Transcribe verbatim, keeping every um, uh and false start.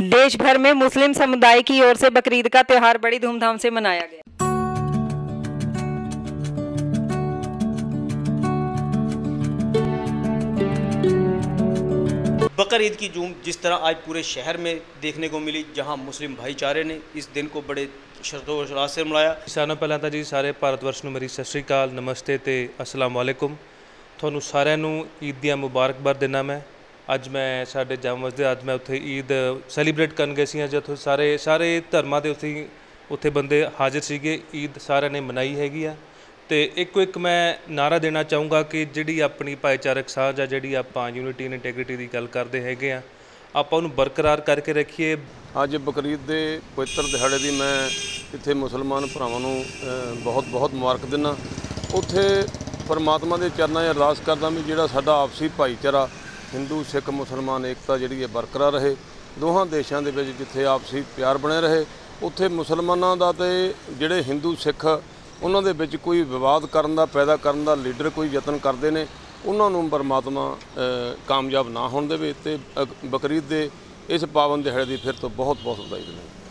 देश भर में मुस्लिम समुदाय की ओर से बकरीद का त्यौहार बड़ी धूमधाम से मनाया गया। बकरीद की जूम जिस तरह आज पूरे शहर में देखने को मिली, जहां मुस्लिम भाईचारे ने इस दिन को बड़े शर्तो से मनाया। सानों पहला तो जी सारे भारत वर्ष मेरी सत श्री अकाल, नमस्ते ते अस्सलाम वालेकुम। ਤੁਹਾਨੂੰ ਸਾਰਿਆਂ ਨੂੰ ईद ਦੀਆਂ ਮੁਬਾਰਕਬਾਦ ਦਿੰਦਾ। मैं ਅੱਜ मैं ਸਾਡੇ ਜਾਮ ਮਸਜਿਦ ਅੱਜ मैं ਉੱਥੇ ईद ਸੈਲੀਬ੍ਰੇਟ ਕਰਨ ਗਏ ਸੀ। ਜਿੱਥੇ ਸਾਰੇ ਸਾਰੇ ਧਰਮਾਂ ਦੇ ਉੱਥੇ ਉੱਥੇ ਬੰਦੇ ਹਾਜ਼ਰ ਸੀਗੇ। ईद ਸਾਰਿਆਂ ਨੇ ਮਨਾਈ ਹੈਗੀ ਆ। ਤੇ ਇੱਕੋ ਇੱਕ ਮੈਂ ਨਾਰਾ ਦੇਣਾ ਚਾਹੂੰਗਾ ਕਿ ਜਿਹੜੀ ਆਪਣੀ ਭਾਈਚਾਰਕ ਸਾਂਝ ਆ, ਜਿਹੜੀ ਆਪਾਂ ਯੂਨਿਟੀ ਐਂਡ ਇੰਟੈਗ੍ਰਿਟੀ ਦੀ ਗੱਲ ਕਰਦੇ ਹੈਗੇ ਆ, ਆਪਾਂ ਉਹਨੂੰ ਬਰਕਰਾਰ ਕਰਕੇ ਰੱਖੀਏ। ਅੱਜ ਬਕਰੀਦ ਦੇ ਪਵਿੱਤਰ ਦਿਹਾੜੇ ਦੀ ਮੈਂ ਇੱਥੇ ਮੁਸਲਮਾਨ ਭਰਾਵਾਂ ਨੂੰ ਬਹੁਤ ਬਹੁਤ ਮੁਬਾਰਕ ਦਿੰਦਾ। ਉੱਥੇ परमात्मा के चरणों में अरदास करदा भी जिहड़ा साडा आपसी भाईचारा हिंदू सिख मुसलमान एकता जिहड़ी है बरकरार रहे। दोहां देशों के विच जिथे आपसी प्यार बने रहे, उत्थे मुसलमानों का तो जिहड़े हिंदू सिख उन्हां दे विच कोई विवाद करन दा पैदा करन दा लीडर कोई यतन करते हैं, उन्होंने परमात्मा कामयाब ना होण देवे। ते बकरीद दे इस पावन दिहाड़े की फिर तो बहुत बहुत बधाई देना।